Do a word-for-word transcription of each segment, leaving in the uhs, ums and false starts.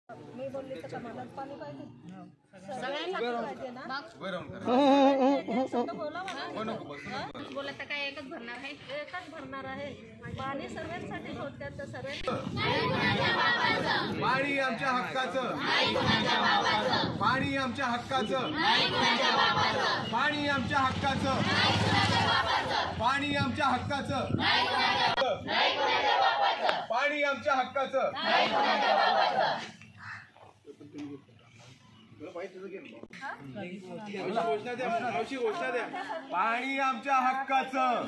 मी बोलले तर कमालाच पाणी पाहिजे सगळ्यांना पाहिजे ना बोला तर काय एकच भरणार आहे एकच भरणार आहे पाणी सर्वांसाठी होत्यात तर सर्व पाणी आमच्या हक्काचं पाणी आमच्या हक्काचं पाणी आमच्या हक्काचं पाणी आमच्या हक्काचं पाणी आमच्या हक्काचं घोषणा द्या घोषणा द्या पाणी आमच्या हक्काचं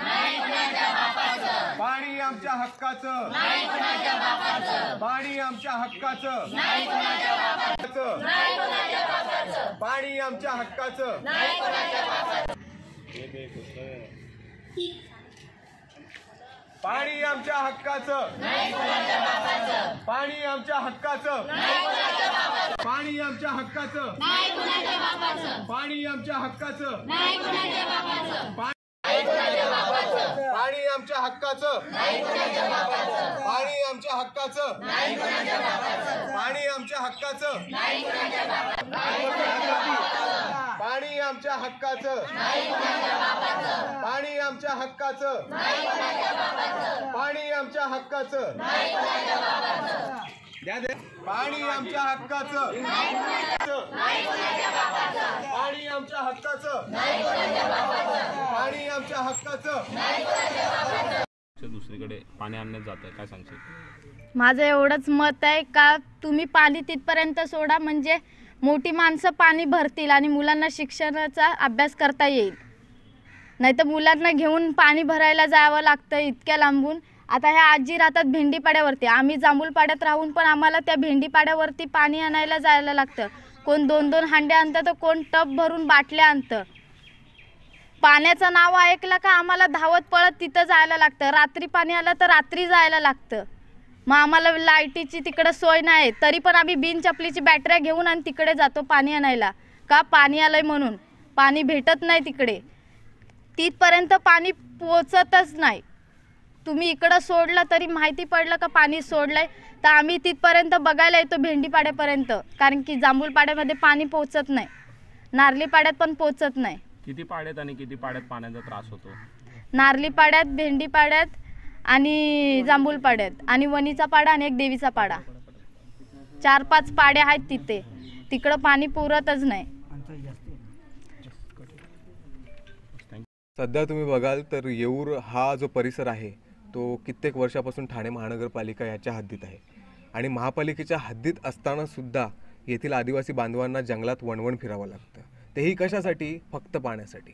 पाणी आमच्या हक्काचं पाणी आमच्या हक्काचं पाणी आमच्या हक्काचं पाणी आमच्या हक्काचं पाणी आमच्या हक्काचं पाणी आमच्या हक्काचं पाणी आमच्या हक्काचं पाणी आमच्या हक्काचं पाणी आमच्या हक्काचं पाणी आमच्या हक्काचं पाणी आमच्या हक्काचं पाणी आमच्या हक्काचं पाणी आमच्या हक्काचं द्या दे पाणी आमच्या हक्काचं पाणी आमच्या हक्काचं पाणी आमच्या हक्काचं दुसरीकडे पाणी आणण्यात जात आहे काय सांगशील? माझं एवढंच मत आहे का तुम्ही पाणी तिथपर्यंत सोडा म्हणजे मोठी माणसं पाणी भरतील आणि मुलांना शिक्षणाचा अभ्यास करता येईल. नाहीतर मुलांना घेऊन पाणी भरायला जावं लागतं इतक्या लांबून. आता ह्या आजी राहतात भेंडीपाड्यावरती, आम्ही जांभूलपाड्यात राहून पण आम्हाला त्या भेंडीपाड्यावरती पाणी आणायला जायला लागतं. कोण दोन दोन हांड्या आणतं तर कोण टब भरून बाटल्या आणतं. पाण्याचं नाव ऐकलं का आम्हाला धावत पळत तिथं जायला लागतं. रात्री पाणी आलं तर रात्री जायला लागतं. मग आम्हाला लाईटीची तिकडं सोय नाही तरी पण आम्ही बिन चपलीची बॅटऱ्या घेऊन आणि तिकडे जातो पाणी आणायला. का पाणी आलंय म्हणून. पाणी भेटत नाही तिकडे, तिथपर्यंत पाणी पोचतच नाही. तुम्ही इकडं सोडलं तरी माहिती पडलं का पाणी सोडलंय तर आम्ही तिथपर्यंत बघायला येतो भेंडीपाड्यापर्यंत, कारण की जांभूलपाड्यामध्ये पाणी पोचत नाही, नारलीपाड्यात पण पोचत नाही. किती पाड्यात आणि किती पाड्यात पाण्याचा त्रास होतो? नारलीपाड्यात, भेंडीपाड्यात आणि जांभूलपाड्यात आणि वणीचा पाडा आणि एक देवीचा पाडा, चार पाच पाड्या आहेत तिथे. तिकडं पाणी पुरतच नाही. सध्या तुम्ही बघाल तर येऊर हा जो परिसर आहे तो कित्येक वर्षापासून ठाणे महानगरपालिका याच्या हद्दीत आहे आणि महापालिकेच्या हद्दीत असताना सुद्धा येथील आदिवासी बांधवांना जंगलात वणवण फिरावं लागतं. तेही कशासाठी? फक्त पाण्यासाठी.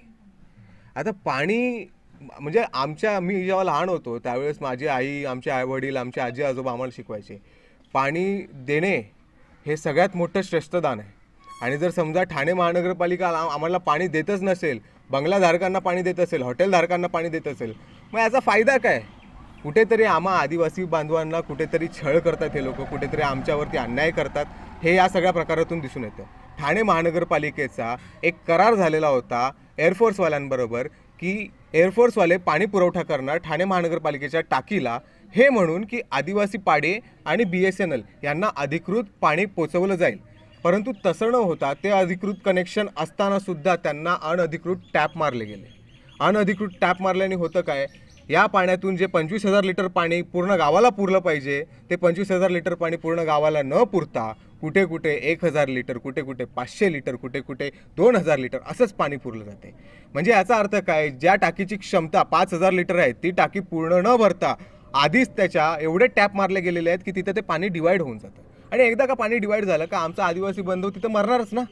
आता पाणी म्हणजे आमच्या मी जेव्हा लहान होतो त्यावेळेस माझी आई, आमचे आईवडील, आमचे आजी आजोबा आम्हाला शिकवायचे पाणी देणे हे सगळ्यात मोठं श्रेष्ठदान आहे. आणि जर समजा ठाणे महानगरपालिका आम्हाला पाणी देतच नसेल, बंगलाधारकांना पाणी देत असेल, हॉटेलधारकांना पाणी देत असेल, मग याचा फायदा काय? कुठेतरी आम्हा आदिवासी बांधवांना कुठेतरी छळ करतात हे लोक, कुठेतरी आमच्यावरती अन्याय करतात हे या सगळ्या प्रकारातून दिसून येतं. ठाणे महानगरपालिकेचा एक करार झालेला होता एअरफोर्सवाल्यांबरोबर की एअरफोर्सवाले पाणी पुरवठा करणार ठाणे महानगरपालिकेच्या टाकीला, हे म्हणून की आदिवासी पाडे आणि बी एस एन एल यांना अधिकृत पाणी पोचवलं जाईल. परंतु तसं न होता ते अधिकृत कनेक्शन असतानासुद्धा त्यांना अनधिकृत टॅप मारले गेले. अनधिकृत टॅप मारल्याने होतं काय? या पाण्यातून जे पंचवीस हजार लिटर पाणी पूर्ण गावाला पुरलं पाहिजे ते पंचवीस हजार लिटर पाणी पूर्ण गावाला न पुरता कुठे कुठे एक हजार लिटर, कुठे कुठे पाचशे लिटर, कुठे कुठे दोन हजार लिटर असंच पाणी पुरलं जाते. म्हणजे याचा अर्थ काय? ज्या टाकीची क्षमता पाच हजार लिटर आहे ती टाकी पूर्ण न भरता आधीच त्याच्या एवढे टॅप मारले गेलेले आहेत की तिथं ते पाणी डिवाईड होऊन जातं. आणि एकदा का पाणी डिवाईड झालं का आमचा आदिवासी बंधू तिथं मरणारच ना.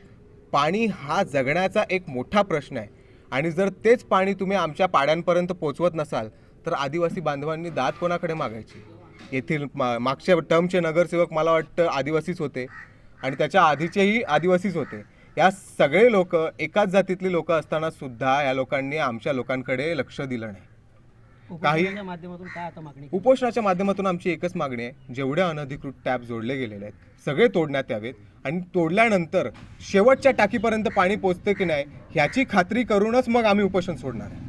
पाणी हा जगण्याचा एक मोठा प्रश्न आहे आणि जर तेच पाणी तुम्ही आमच्या पाड्यांपर्यंत पोचवत नसाल तर आदिवासी बांधवांनी दाद कोणाकडे मागायची? येथील मा मागच्या टर्मचे नगरसेवक मला वाटतं आदिवासीच होते आणि त्याच्या आधीचेही आदिवासीच होते. या सगळे लोक एकाच जातीतली लोक असताना सुद्धा या लोकांनी आमच्या लोकांकडे लक्ष दिलं नाही. काही माध्यमातून काय आता मागणी? उपोषणाच्या माध्यमातून आमची एकच मागणी आहे, जेवढे अनधिकृत टॅप जोडले गेलेले आहेत सगळे तोडण्यात यावेत आणि तोडल्यानंतर शेवटच्या टाकीपर्यंत पाणी पोचते की नाही ह्याची खात्री करूनच मग आम्ही उपोषण सोडणार आहे.